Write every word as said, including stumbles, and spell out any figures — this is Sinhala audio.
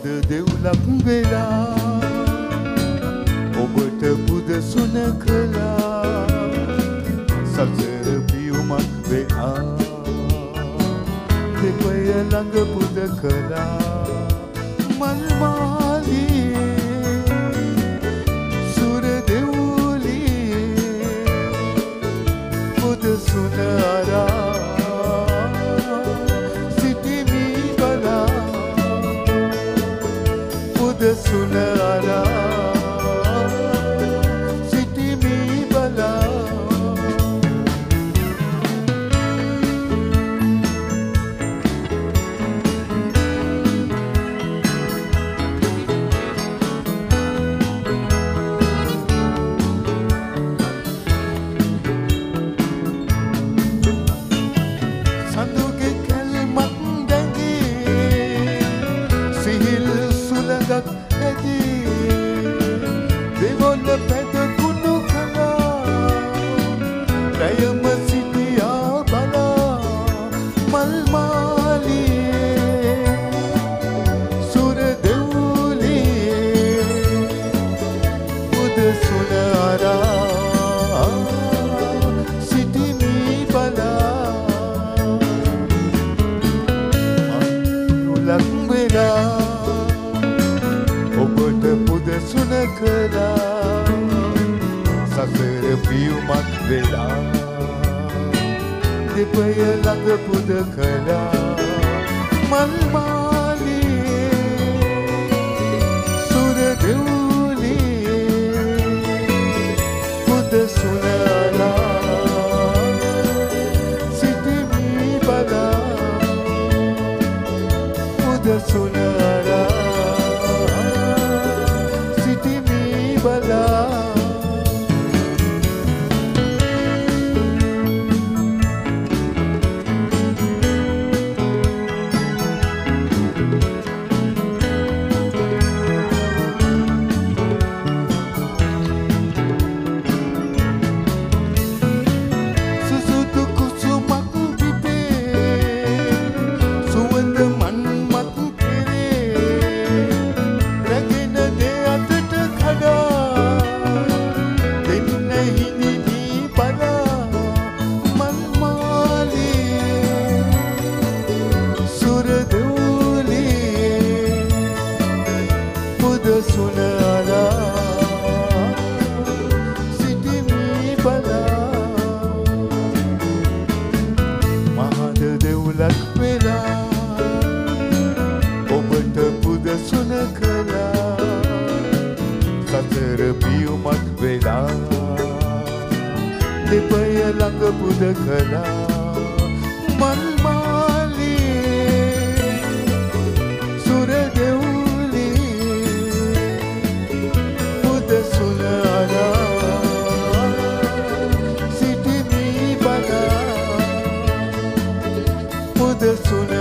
දෙව්ලක් වෙලා ඔබට පුද සුන කළා සසර පියුමක් වෙලා දෙපය ළඟ පුද කළා මල් මාලියේ සුර දෙව්ලියේ පුද සුන අරා Sunara Siti mi bala Sanduke kalmat dangi Sihil sulagak දෙවොල පැද කුණු කලා රැයම සිටියා බලා මල් මාලියේ සුර දෙව්ලියේ පුද සුන අරා සිටිමි බලා උලක් වෙලා ඔබට පුද සුන කළා සසර පියුමක් වෙලා දෙපය ළඟ පුද කළා මල් මාලියේ සුර දෙව්ලියේ පුද සුන අරා සිටිමි බලා පුද සුන අරා සුන අරා සිටිමි බලා මහද දෙව්ලක් වෙලා ඔබට පුද සුන කළා සසර පියුමක් වෙලා දෙපය ළඟ පුද කළා මල් මාලියේ සුර දෙව් Suna